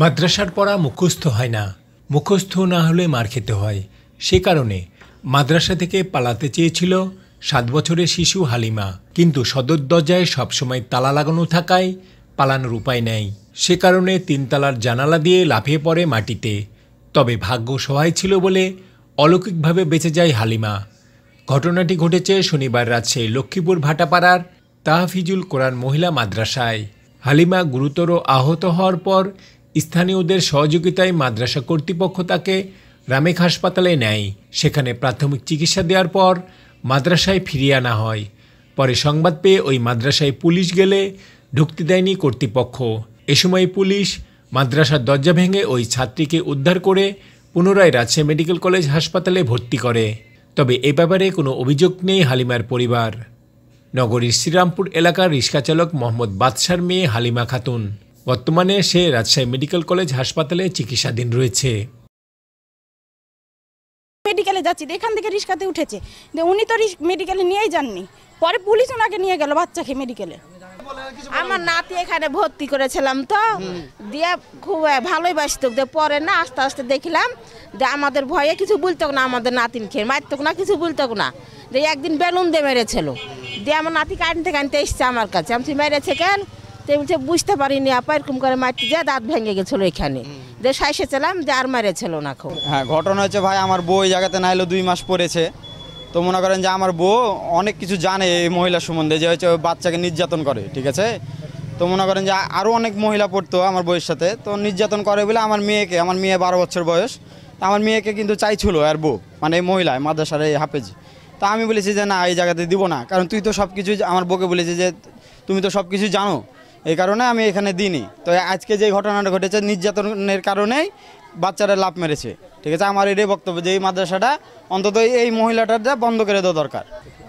মাদ্রাসার পড়া মুখস্থ হয় না, মুখস্থ না হলে মার খেতে হয়। সে কারণে মাদ্রাসা থেকে পালাতে চেয়েছিল 7 বছরের শিশু হালিমা, কিন্তু সদর দরজায় সবসময় তালা লাগানো থাকায় পালানোর উপায় নেই। সে কারণে 3 তলার জানালা দিয়ে লাফিয়ে পড়ে মাটিতে। তবে ভাগ্য সহায় ছিল বলে অলৌকিকভাবে বেঁচে যায় হালিমা। ঘটনাটি ঘটেছে শনিবার রাজশাহী লক্ষ্মীপুর ভাটাপাড়ার তাহফিজুল কোরআন মহিলা মাদ্রাসায়। হালিমা গুরুতর আহত হওয়ার পর স্থানীয়দের সহযোগিতায় মাদ্রাসা কর্তৃপক্ষ তাকে রামেক হাসপাতালে নেয়। সেখানে প্রাথমিক চিকিৎসা দেওয়ার পর মাদ্রাসায় ফিরিয়ে আনা হয়। পরে সংবাদ পেয়ে ওই মাদ্রাসায় পুলিশ গেলে ঢুকতে দেয়নি কর্তৃপক্ষ। এ সময় পুলিশ মাদ্রাসার দরজা ভেঙে ওই ছাত্রীকে উদ্ধার করে পুনরায় রাজশাহী মেডিকেল কলেজ হাসপাতালে ভর্তি করে। তবে এ ব্যাপারে কোনো অভিযোগ নেই হালিমার পরিবার। নগরীর শ্রীরামপুর এলাকার রিক্সাচালক মোহাম্মদ বাদশার মেয়ে হালিমা খাতুন। বর্তমানে সে রাজশাহী মেডিকেল কলেজ হাসপাতালে চিকিৎসাধীন রয়েছে। মেডিকেলে যাচ্ছি, এখান থেকে রিক্সাতে উঠেছে, উনি তো মেডিকেলে নিয়েই যাননি। পরে পুলিশ ওনাকে নিয়ে গেল বাচ্চাকে মেডিকেলে। আমার নাতি এখানে ভর্তি করেছিলাম, তো দিয়ে খুব ভালোই বাসত। পরে না আস্তে আস্তে দেখলাম যে আমাদের ভয়ে কিছু বলতো না, আমাদের নাতিন খেয়ে মারতো না, কিছু বলতো না। যে একদিন বেলুন দিয়ে মেরেছিল, দিয়ে আমার নাতি কানতে এসছে আমার কাছে। আমি মেরেছে কেন বলছে বুঝতে পারিনি আপা, এরকম করে মারতে যে দাঁত ভেঙে গেছিলো এখানে। যে সাইসেছিলাম যে আর মেরেছিল না খুব। হ্যাঁ, ঘটনা হচ্ছে ভাই, আমার বউ এই জায়গাতে না এলো 2 মাস পড়েছে। তো মনে করেন যে আমার বউ অনেক কিছু জানে এই মহিলা সম্বন্ধে, যে হচ্ছে বাচ্চাকে নির্যাতন করে, ঠিক আছে। তো মনে করেন যে আরও অনেক মহিলা পড়তো আমার বউয়ের সাথে, তো নির্যাতন করে বলে আমার মেয়ে 12 বছর বয়স, তো আমার মেয়েকে কিন্তু চাইছিল আর বউ, মানে এই মহিলা মাদ্রাসার এই হাফেজি। তো আমি বলেছি যে না, এই জায়গাতে দিব না, কারণ তুই তো সব কিছু, আমার বউকে বলেছি যে তুমি তো সব কিছু জানো, এই কারণে আমি এখানে দিইনি। তো আজকে যে ঘটনাটা ঘটেছে নির্যাতনের কারণেই বাচ্চারা লাফ মেরেছে, ঠিক আছে। আমার এটাই বক্তব্য যে এই মাদ্রাসাটা অন্তত এই মহিলাটা বন্ধ করে দেওয়া দরকার।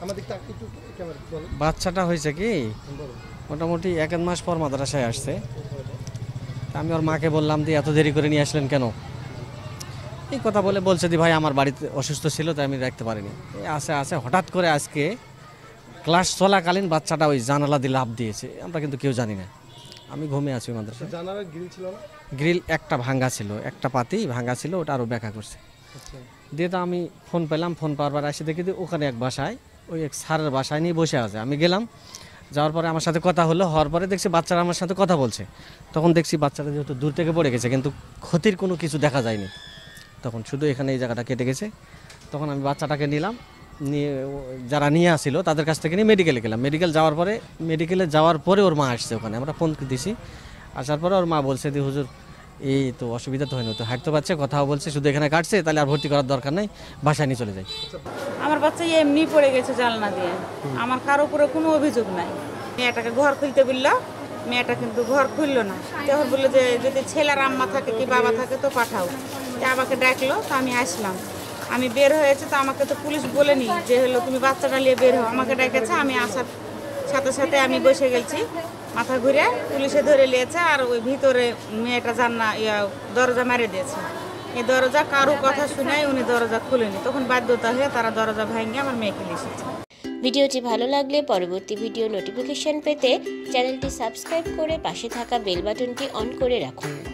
বাচ্চাটা হয়েছে কি মোটামুটি 1 মাস পর মাদ্রাসায় আসছে। আমি ওর মাকে বললাম যে এত দেরি করে নিয়ে আসলেন কেন, এই কথা বলছে দি ভাই আমার বাড়িতে অসুস্থ ছিল তাই আমি রাখতে পারিনি। আসে হঠাৎ করে আজকে ক্লাস চলাকালীন বাচ্চাটা ওই জানালা দিয়ে লাফ দিয়েছে। আমরা কিন্তু কেউ জানি না, আমি ঘুমিয়ে আছি মাদ্রাসায়। জানালার গ্রিল ছিল না? গ্রিল একটা ভাঙা ছিল, একটা পাতি ভাঙা ছিল, ওটা আরও ব্যাখ্যা করছে। দিয়ে তো আমি ফোন পেলাম, ফোন পাওয়ার পর আসি দেখি ওখানে এক বাসায়, ওই এক স্যারের বাসায় নিয়ে বসে আছে। আমি গেলাম, যাওয়ার পরে আমার সাথে কথা হলো, হওয়ার পরে দেখছি বাচ্চারা আমার সাথে কথা বলছে। তখন দেখছি বাচ্চাটা যেহেতু দূর থেকে পড়ে গেছে, কিন্তু ক্ষতির কোনো কিছু দেখা যায়নি। তখন শুধু এখানে এই জায়গাটা কেটে গেছে। তখন আমি বাচ্চাটাকে নিলাম, নিয়ে যারা নিয়ে আসছিল তাদের কাছ থেকে নিয়ে মেডিকেলে গেলাম। মেডিকেলে যাওয়ার পরে ওর মা আসছে ওখানে, আমরা ফোন দিছি। আসার পরে ওর মা বলছে যে হুজুর এই তো অসুবিধা তো হয়নি, তো হাঁটতে পারছে, কথাও বলছে, শুধু এখানে কাটছে, তাহলে আর ভর্তি করার দরকার নেই, বাসায় নিয়ে চলে যাই। আমার বাচ্চা এমনি পড়ে গেছে জানলা দিয়ে, আমার কারো উপরে কোনো অভিযোগ নাই। মেয়েটাকে ঘর খুলতে বললো, মেয়েটা কিন্তু ঘর খুললো না। তখন বললো যে যদি ছেলের আম্মা থাকে কি বাবা থাকে তো পাঠাও। আমাকে ডাকলো, তো আমি আসলাম। আমি বের হয়েছে, তো আমাকে তো পুলিশ বলেনি যে হলো তুমি বাচ্চাটা নিয়ে বের হও, আমাকে ডেকেছে। আমি আসার সাথে সাথে আমি বসে গেছি, মাথা ঘুরে পুলিশে ধরে নিয়েছে। আর ওই ভিতরে মেয়েটা দরজা মেরে দিয়েছে। এই দরজা কারো কথা শুনে উনি দরজা খুলেনি, তখন বাধ্যতা হয়ে তারা দরজা ভেঙে আমার মেয়েকে নিয়ে এসেছে। ভিডিওটি ভালো লাগলে পরবর্তী ভিডিও নোটিফিকেশন পেতে চ্যানেলটি সাবস্ক্রাইব করে পাশে থাকা বেল বাটনটি অন করে রাখুন।